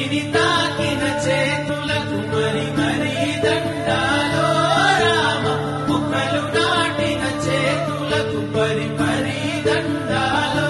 భూమిని తాకిన చేతులకు మరి మరి దండాలో రామ, మొక్కలు నాటిన చేతులకు మరి మరి దండాలో.